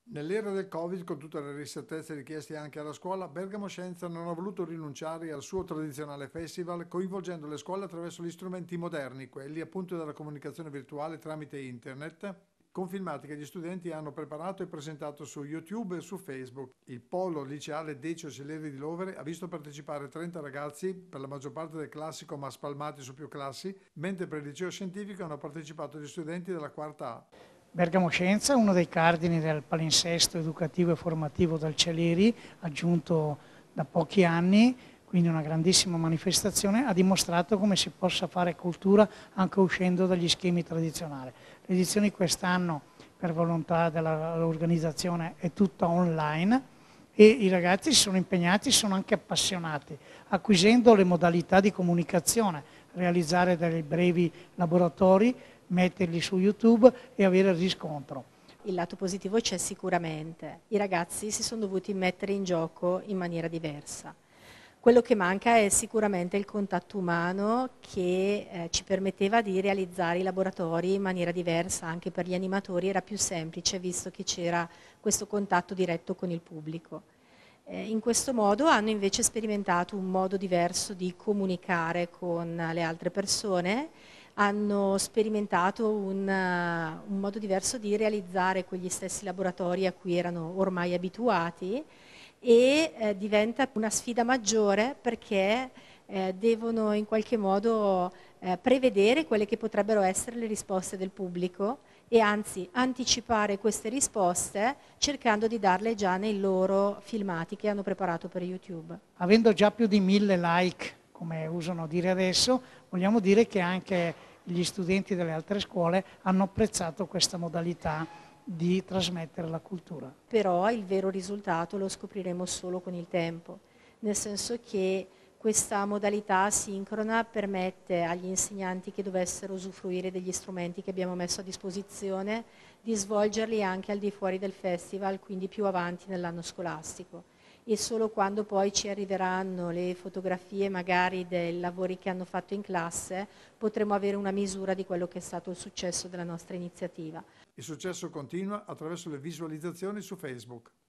Nell'era del Covid, con tutte le riservatezze richieste anche alla scuola, Bergamo Scienza non ha voluto rinunciare al suo tradizionale festival, coinvolgendo le scuole attraverso gli strumenti moderni, quelli appunto della comunicazione virtuale tramite internet, con filmati che gli studenti hanno preparato e presentato su YouTube e su Facebook. Il polo liceale Decio Celeri di Lovere ha visto partecipare 30 ragazzi, per la maggior parte del classico ma spalmati su più classi, mentre per il liceo scientifico hanno partecipato gli studenti della quarta A. Bergamo Scienza, uno dei cardini del palinsesto educativo e formativo del Celeri, aggiunto da pochi anni, quindi una grandissima manifestazione, ha dimostrato come si possa fare cultura anche uscendo dagli schemi tradizionali. L'edizione di quest'anno, per volontà dell'organizzazione, è tutta online e i ragazzi si sono impegnati, sono anche appassionati, acquisendo le modalità di comunicazione, realizzare dei brevi laboratori, metterli su YouTube e avere riscontro. Il lato positivo c'è sicuramente, i ragazzi si sono dovuti mettere in gioco in maniera diversa. Quello che manca è sicuramente il contatto umano che ci permetteva di realizzare i laboratori in maniera diversa, anche per gli animatori era più semplice visto che c'era questo contatto diretto con il pubblico. In questo modo hanno invece sperimentato un modo diverso di comunicare con le altre persone, hanno sperimentato un modo diverso di realizzare quegli stessi laboratori a cui erano ormai abituati e diventa una sfida maggiore perché devono in qualche modo prevedere quelle che potrebbero essere le risposte del pubblico e anzi anticipare queste risposte cercando di darle già nei loro filmati che hanno preparato per YouTube. Avendo già più di 1000 like, come usano dire adesso, vogliamo dire che anche gli studenti delle altre scuole hanno apprezzato questa modalità di trasmettere la cultura. Però il vero risultato lo scopriremo solo con il tempo, nel senso che questa modalità asincrona permette agli insegnanti che dovessero usufruire degli strumenti che abbiamo messo a disposizione di svolgerli anche al di fuori del festival, quindi più avanti nell'anno scolastico. E solo quando poi ci arriveranno le fotografie magari dei lavori che hanno fatto in classe potremo avere una misura di quello che è stato il successo della nostra iniziativa. Il successo continua attraverso le visualizzazioni su Facebook.